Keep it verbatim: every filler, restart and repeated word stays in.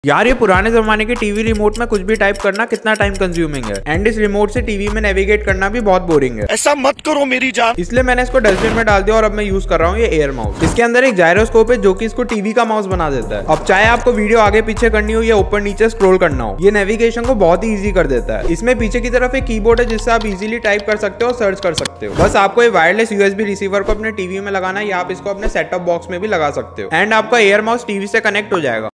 यार ये पुराने जमाने के टीवी रिमोट में कुछ भी टाइप करना कितना टाइम कंज्यूमिंग है एंड इस रिमोट से टीवी में नेविगेट करना भी बहुत बोरिंग है। ऐसा मत करो मेरी जान। इसलिए मैंने इसको डस्टबिन में डाल दिया और अब मैं यूज कर रहा हूँ ये एयर माउस। इसके अंदर एक जायरोस्कोप है जो कि इसको टीवी का माउस बना देता है। अब चाहे आपको वीडियो आगे पीछे करनी हो या ऊपर नीचे स्क्रॉल करना हो, ये नेविगेशन को बहुत ही ईजी कर देता है। इसमें पीछे की तरफ एक कीबोर्ड है जिससे आप इजीली टाइप कर सकते हो और सर्च कर सकते हो। बस आपको ये वायरलेस यूएसबी रिसीवर को अपने टीवी में लगाना है या आप इसको अपने सेटअप बॉक्स में भी लगा सकते हो एंड आपका एयर माउस टीवी से कनेक्ट हो जाएगा।